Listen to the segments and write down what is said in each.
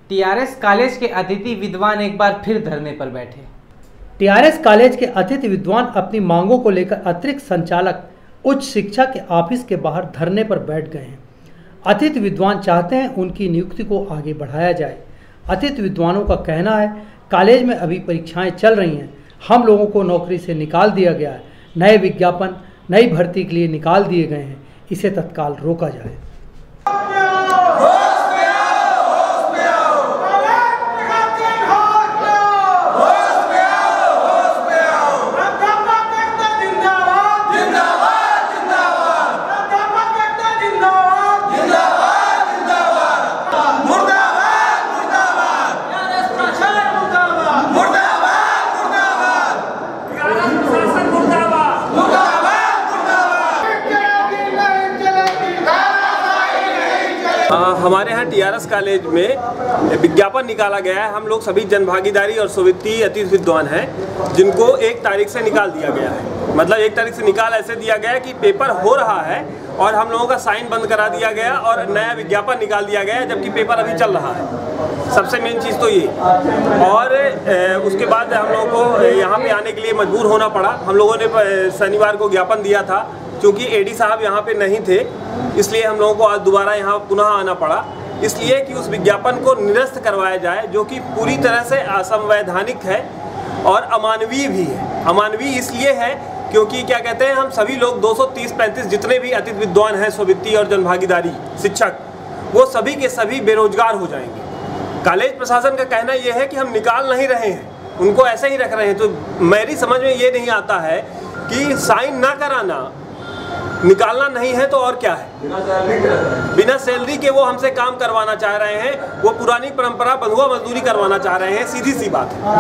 TRS college के अतिथि विद्वान एक बार फिर धरने पर बैठे। टीआरएस कॉलेज के अतिथि विद्वान अपनी मांगों को लेकर अतिरिक्त संचालक उच्च शिक्षा के ऑफिस के बाहर धरने पर बैठ गए हैं। अतिथि विद्वान चाहते हैं उनकी नियुक्ति को आगे बढ़ाया जाए। अतिथि विद्वानों का कहना है, कॉलेज में अभी परीक्षाएं चल रही हैं, हम लोगों को नौकरी से निकाल दिया गया है, नए विज्ञापन नई भर्ती के लिए निकाल दिए गए हैं, इसे तत्काल रोका जाए। हमारे यहाँ टीआरएस कॉलेज में विज्ञापन निकाला गया है। हम लोग सभी जनभागीदारी और स्वीकृति अतिथि विद्वान हैं, जिनको 1 तारीख से निकाल दिया गया है। मतलब 1 तारीख से निकाल ऐसे दिया गया है कि पेपर हो रहा है और हम लोगों का साइन बंद करा दिया गया और नया विज्ञापन निकाल दिया गया है, जबकि पेपर अभी चल रहा है। सबसे मेन चीज़ तो ये। और उसके बाद हम लोगों को यहाँ पे आने के लिए मजबूर होना पड़ा। हम लोगों ने शनिवार को ज्ञापन दिया था, क्योंकि एडी साहब यहाँ पे नहीं थे, इसलिए हम लोगों को आज दोबारा यहाँ पुनः आना पड़ा, इसलिए कि उस विज्ञापन को निरस्त करवाया जाए, जो कि पूरी तरह से असंवैधानिक है और अमानवीय भी है। अमानवीय इसलिए है क्योंकि क्या कहते हैं, हम सभी लोग 230-35 जितने भी अतिथि विद्वान हैं, स्वीकृति और जनभागीदारी शिक्षक, वो सभी के सभी बेरोजगार हो जाएंगे। कॉलेज प्रशासन का कहना यह है कि हम निकाल नहीं रहे हैं, उनको ऐसे ही रख रहे हैं। तो मेरी समझ में ये नहीं आता है कि साइन ना कराना, निकालना नहीं है तो और क्या है। बिना सैलरी के वो हमसे काम करवाना चाह रहे हैं, वो पुरानी परंपरा बंधुआ मजदूरी करवाना चाह रहे हैं, सीधी सी बात है।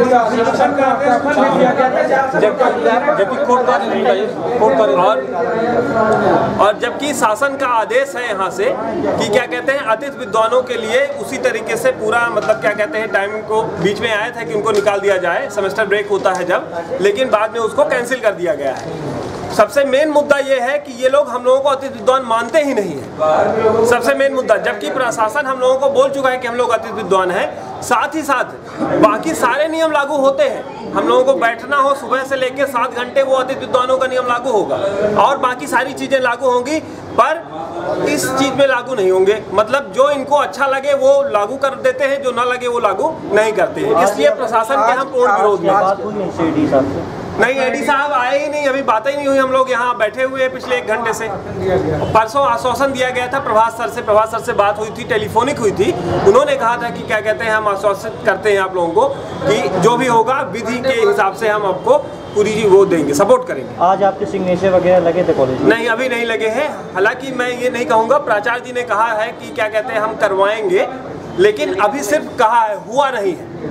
और जबकि शासन का आदेश है यहाँ से कि क्या कहते हैं, अतिथि विद्वानों के लिए उसी तरीके से पूरा मतलब क्या कहते हैं, टाइम को बीच में आया था कि उनको निकाल दिया जाए, सेमेस्टर ब्रेक होता है जब, लेकिन बाद में उसको कैंसिल कर दिया गया है। सबसे मेन मुद्दा ये है कि ये लोग हम लोगों को अतिथि विद्वान मानते ही नहीं है, सबसे मेन मुद्दा। जबकि प्रशासन हम लोगों को बोल चुका है कि हम लोग अतिथि विद्वान हैं, साथ ही साथ बाकी सारे नियम लागू होते हैं। हम लोगों को बैठना हो सुबह से लेकर 7 घंटे, वो अतिथि विद्वानों का नियम लागू होगा और बाकी सारी चीज़ें लागू होंगी, पर इस चीज़ में लागू नहीं होंगे। मतलब जो इनको अच्छा लगे वो लागू कर देते हैं, जो ना लगे वो लागू नहीं करते हैं। इसलिए प्रशासन के हम पूर्ण विरोध में। नहीं, एडी साहब आए ही नहीं, अभी बातें ही नहीं हुई। हम लोग यहाँ बैठे हुए हैं पिछले 1 घंटे से। परसों आश्वासन दिया गया था प्रभास सर से बात हुई थी, टेलीफोनिक हुई थी। उन्होंने कहा था कि क्या कहते हैं, हम आश्वासित करते हैं आप लोगों को कि जो भी होगा विधि के हिसाब से हम आपको पूरी वो देंगे, सपोर्ट करेंगे। आज आपके सिग्नेचर वगैरह लगे थे कॉलेज में? नहीं, अभी नहीं लगे हैं। हालांकि मैं ये नहीं कहूँगा, प्राचार्य जी ने कहा है कि क्या कहते हैं हम करवाएंगे, लेकिन अभी सिर्फ कहा है, हुआ नहीं है।